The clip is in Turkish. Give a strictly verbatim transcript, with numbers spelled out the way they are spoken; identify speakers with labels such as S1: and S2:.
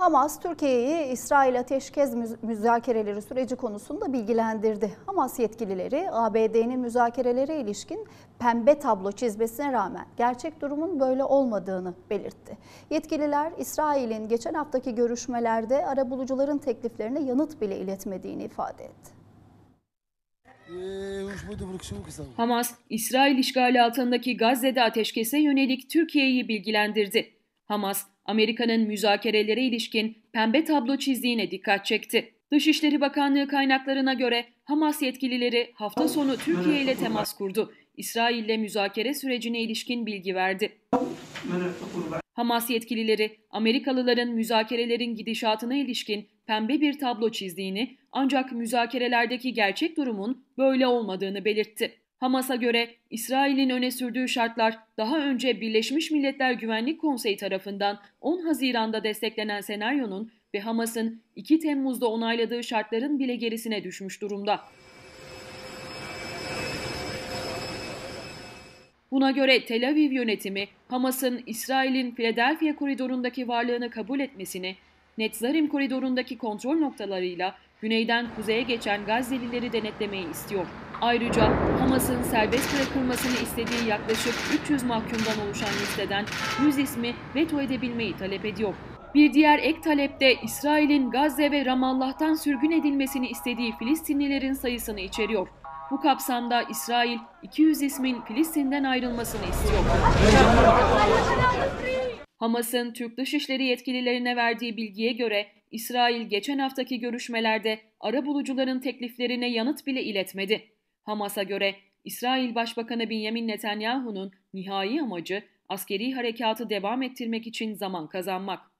S1: Hamas, Türkiye'yi İsrail ateşkes müzakereleri süreci konusunda bilgilendirdi. Hamas yetkilileri A B D'nin müzakerelere ilişkin pembe tablo çizmesine rağmen gerçek durumun böyle olmadığını belirtti. Yetkililer, İsrail'in geçen haftaki görüşmelerde arabulucuların tekliflerine yanıt bile iletmediğini ifade etti.
S2: Hamas, İsrail işgali altındaki Gazze'de ateşkese yönelik Türkiye'yi bilgilendirdi. Hamas, Amerika'nın müzakerelere ilişkin pembe tablo çizdiğine dikkat çekti. Dışişleri Bakanlığı kaynaklarına göre Hamas yetkilileri hafta sonu Türkiye ile temas kurdu. İsrail ile müzakere sürecine ilişkin bilgi verdi. Hamas yetkilileri Amerikalıların müzakerelerin gidişatına ilişkin pembe bir tablo çizdiğini, ancak müzakerelerdeki gerçek durumun böyle olmadığını belirtti. Hamas'a göre İsrail'in öne sürdüğü şartlar daha önce Birleşmiş Milletler Güvenlik Konseyi tarafından on Haziran'da desteklenen senaryonun ve Hamas'ın iki Temmuz'da onayladığı şartların bile gerisine düşmüş durumda. Buna göre Tel Aviv yönetimi, Hamas'ın İsrail'in Philadelphia koridorundaki varlığını kabul etmesini, Netzarim koridorundaki kontrol noktalarıyla güneyden kuzeye geçen Gazze'lileri denetlemeyi istiyor. Ayrıca Hamas'ın serbest bırakılmasını istediği yaklaşık üç yüz mahkumdan oluşan listeden yüz ismi veto edebilmeyi talep ediyor. Bir diğer ek talepte İsrail'in Gazze ve Ramallah'tan sürgün edilmesini istediği Filistinlilerin sayısını içeriyor. Bu kapsamda İsrail iki yüz ismin Filistin'den ayrılmasını istiyor. Hamas'ın Türk Dışişleri yetkililerine verdiği bilgiye göre İsrail geçen haftaki görüşmelerde arabulucuların tekliflerine yanıt bile iletmedi. Hamas'a göre İsrail Başbakanı Benjamin Netanyahu'nun nihai amacı askeri harekatı devam ettirmek için zaman kazanmak.